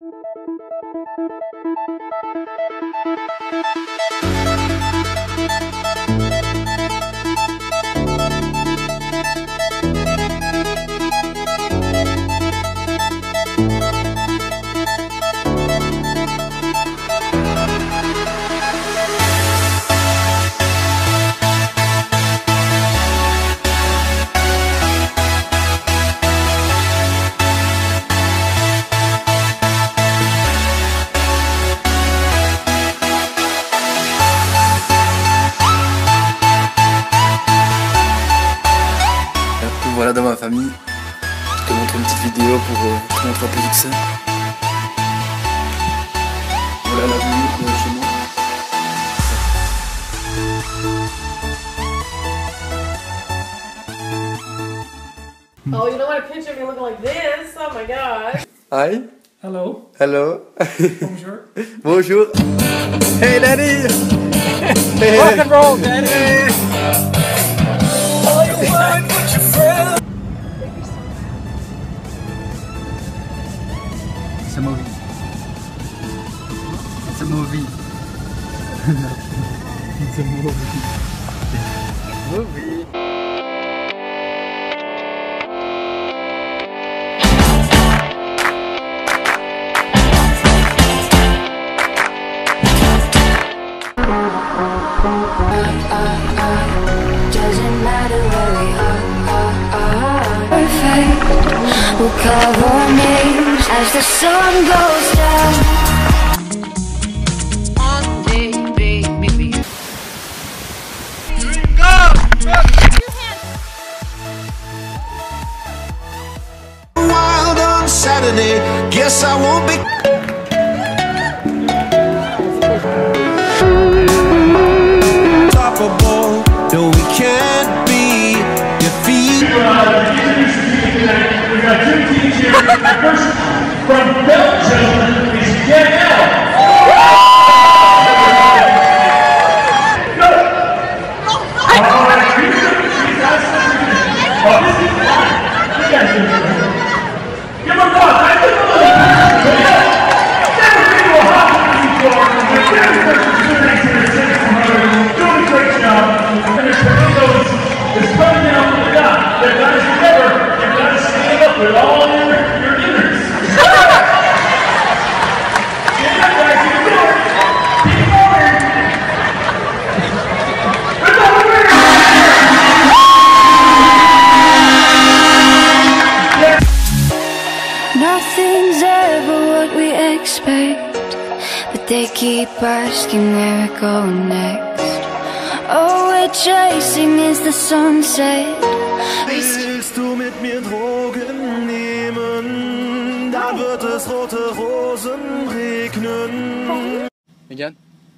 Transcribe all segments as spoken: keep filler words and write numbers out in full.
Voilà dans ma famille, je te montre une petite vidéo pour euh, te montrer un peu tout ça. Voilà la vue de chez moi. Oh, you don't want a picture of me looking like this? Oh my gosh. Hi. Hello. Hello. Bonjour. Bonjour. Hey daddy. Hey. Rock and roll, daddy. Hey. It's a movie. It's a movie. It's a movie. Movie. Doesn't matter where we are. Perfect. We'll cover our names as the sun goes down. Wild on Saturday, guess I won't be. Toppable, no, we can't be defeated. We got two teams here. The first from Belgium is Danielle. Go! All right, here's the oh, this is fine. You guys do it. Give them a call. I think we're looking at never been to a hockey before. But very much experience in the city. Doing a great job. And there's tornadoes. It's coming down from the dock. But guys, remember, you've got to stand up with all your, your innards. Stand up, guys. You can do it. Keep going. Let's go over here. Nothing's ever what we expect, but they keep asking where we're going next. Oh, we're chasing is the sunset. Willst du mit mir Drogen nehmen? Da wird es rote Rosen regnen. Megan.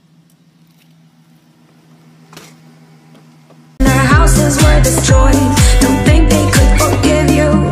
Their houses were destroyed. Don't think they could forgive you.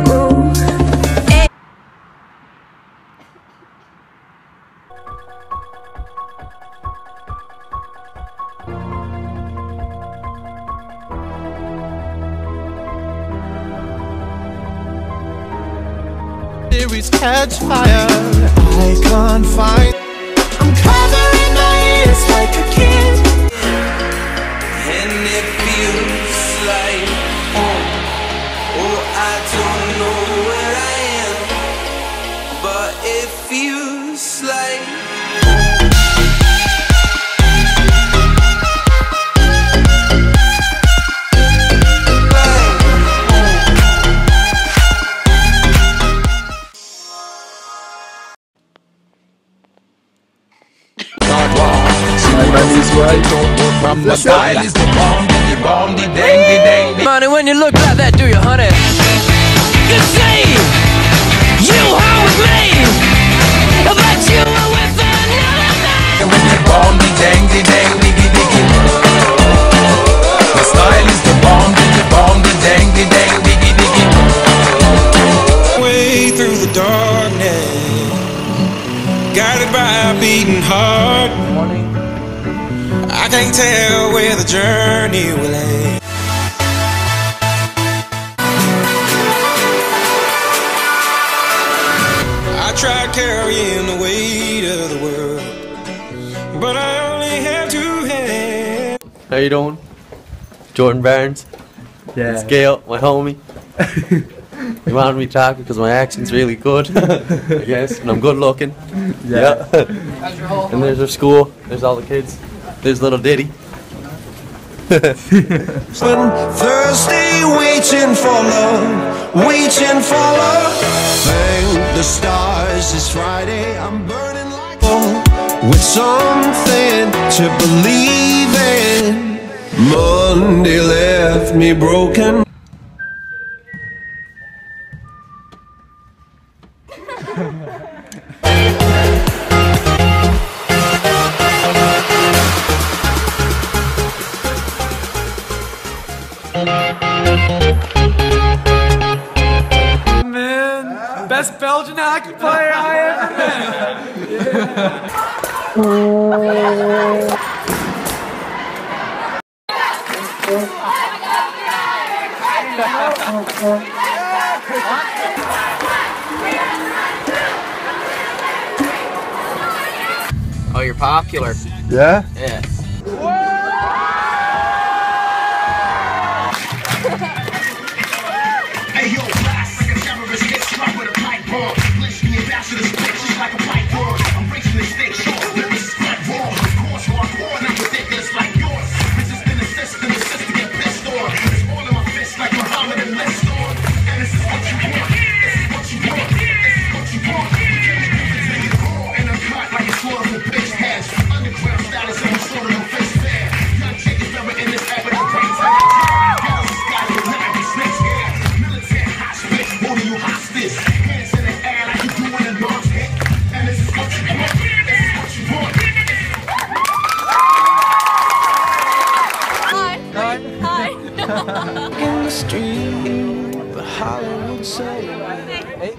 Series catch fire. I can't find. I'm covering my ears like a kid. And it feels like home. Oh, I don't know where I am, but it feels like The style is the bomb, the bomb, the dang, the dang, the Money, when you look like that, do you, honey? You see, you home with me, but you were with another man. with the bomb, the dang, the dang, the diggy. The style is the bomb, the bomb, the dang, the dang, the diggy. way through the darkness, guided by a beating heart. I can't tell where the journey will end. I tried carrying the weight of the world, but I only have two hands. How you doing? Jordan Barnes. Yeah. It's Gail, my homie. You wanted me to talk because my accent's really good, I guess, and I'm good looking. Yeah. Yeah. And there's our school. There's all the kids. There's little Diddy. Thursday, waiting for love, waiting for love. Thank the stars, it's Friday. I'm burning like oh, with something to believe in. Monday left me broken. Man, best Belgian hockey player I ever Oh, you're popular. Yeah? Yeah. Hey yo, blast like a terrorist get struck with a pipe bomb. Lynch me ambassadors, bitches like a pipe bomb. I'm racing the state short, let me spread raw. Of course, hardcore, not ridiculous like yours. Resisting the system, the system get pissed on. It's all in my fist like Muhammad and List on. And this is what you want, this is what you want, this is what you want. You can't do it till you're raw and uncut like a slaughter for bitch heads. Underground status and we're sort of no face fair. Young chickens never in this ever the brains like a tear. Girls is got it, not be snakes here. Militant hostage, holding you hostage. Hands in the air like you doing a launch hit. And this is what you want, this is what you want. Hi. Hi. In the street, but Hollywood say. Hey.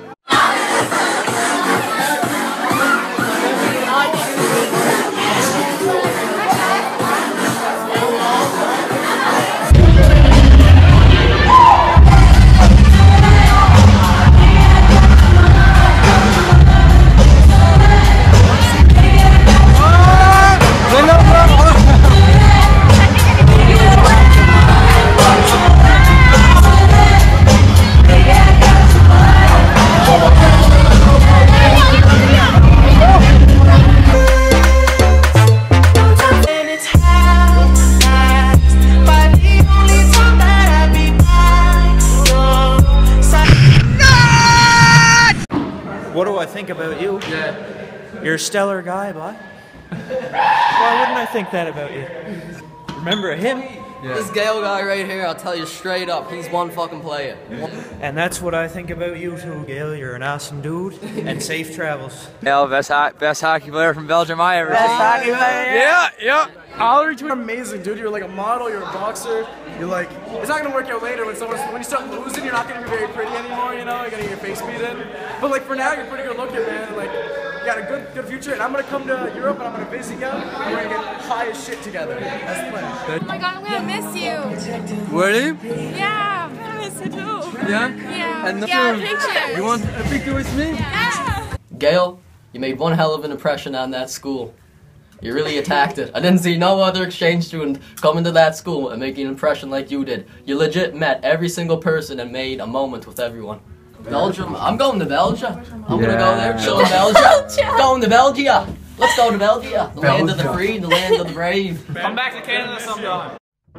What do I think about you? Yeah. You're a stellar guy, boy. Why wouldn't I think that about you? Remember him? Yeah. This Gale guy right here, I'll tell you straight up, he's one fucking player. One And that's what I think about you too, Gail. You're an awesome dude, and safe travels. Gail, best, ho best hockey player from Belgium I ever Best seen. hockey player, yeah, yeah. Oliver, you're amazing, dude. You're like a model, you're a boxer. You're like, it's not gonna work out later when someone, when you start losing, you're not gonna be very pretty anymore, you know? You're gonna get your face beat in. But like for now, you're pretty good looking, man. And, like, you got a good, good future. And I'm gonna come to Europe and I'm gonna visit you. And we're gonna get high as shit together. That's the plan. Oh my god, I'm gonna miss you. Really? Yeah, I'm gonna miss you too. Yeah? Yeah. And the yeah, film. pictures. You want a picture with me? Yeah. Gail, you made one hell of an impression on that school. You really attacked it. I didn't see no other exchange student come into that school and make an impression like you did. You legit met every single person and made a moment with everyone. Belgium, I'm going to Belgium. I'm Yeah. gonna go there. Go to Belgium. Going to Belgium. Let's go to Belgium. The land of the free, the land of the brave. Come back to Canada sometime.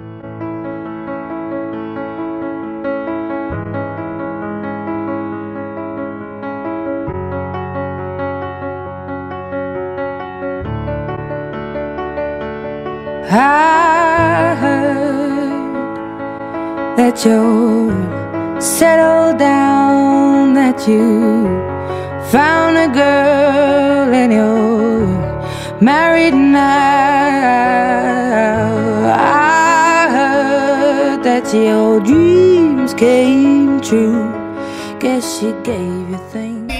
I heard that you're settled down, that you found a girl and you're married now. I heard that your dreams came true. Guess she gave you things.